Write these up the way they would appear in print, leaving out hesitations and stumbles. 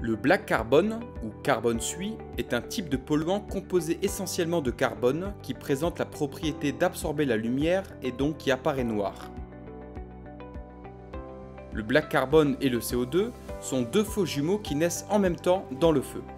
Le black carbon, ou carbone suie, est un type de polluant composé essentiellement de carbone qui présente la propriété d'absorber la lumière et donc qui apparaît noir. Le black carbon et le CO2 sont deux faux jumeaux qui naissent en même temps dans le feu.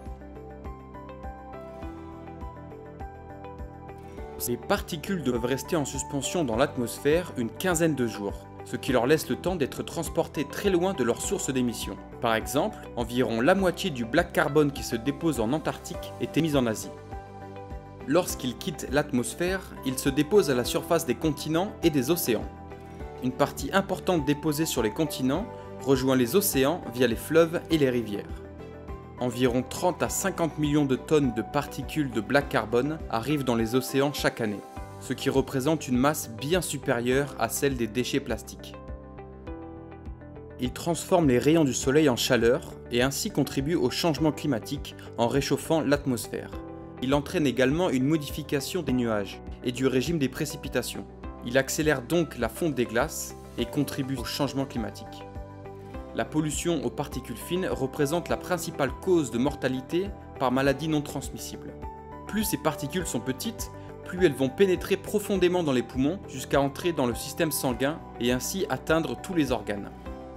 Ces particules doivent rester en suspension dans l'atmosphère une quinzaine de jours, ce qui leur laisse le temps d'être transportés très loin de leur source d'émission. Par exemple, environ la moitié du black carbone qui se dépose en Antarctique est émis en Asie. Lorsqu'il quitte l'atmosphère, il se dépose à la surface des continents et des océans. Une partie importante déposée sur les continents rejoint les océans via les fleuves et les rivières. Environ 30 à 50 millions de tonnes de particules de black carbone arrivent dans les océans chaque année, ce qui représente une masse bien supérieure à celle des déchets plastiques. Il transforme les rayons du soleil en chaleur et ainsi contribue au changement climatique en réchauffant l'atmosphère. Il entraîne également une modification des nuages et du régime des précipitations. Il accélère donc la fonte des glaces et contribue au changement climatique. La pollution aux particules fines représente la principale cause de mortalité par maladie non transmissible. Plus ces particules sont petites, plus elles vont pénétrer profondément dans les poumons jusqu'à entrer dans le système sanguin et ainsi atteindre tous les organes.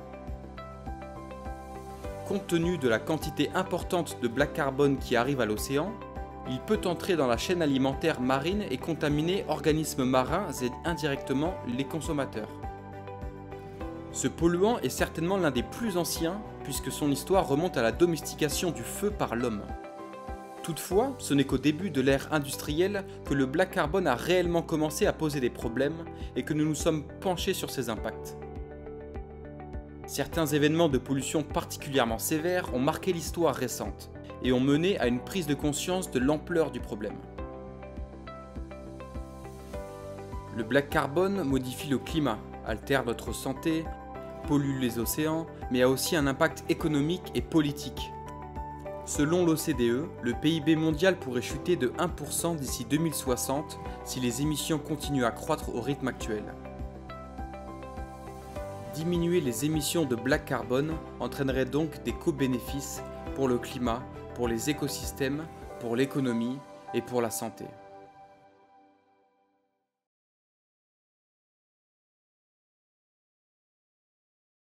Compte tenu de la quantité importante de black carbone qui arrive à l'océan, il peut entrer dans la chaîne alimentaire marine et contaminer organismes marins et indirectement les consommateurs. Ce polluant est certainement l'un des plus anciens puisque son histoire remonte à la domestication du feu par l'homme. Toutefois, ce n'est qu'au début de l'ère industrielle que le black carbone a réellement commencé à poser des problèmes et que nous nous sommes penchés sur ses impacts. Certains événements de pollution particulièrement sévères ont marqué l'histoire récente et ont mené à une prise de conscience de l'ampleur du problème. Le black carbone modifie le climat, altère notre santé, pollue les océans, mais a aussi un impact économique et politique. Selon l'OCDE, le PIB mondial pourrait chuter de 1% d'ici 2060 si les émissions continuent à croître au rythme actuel. Diminuer les émissions de black carbone entraînerait donc des co-bénéfices pour le climat, pour les écosystèmes, pour l'économie et pour la santé.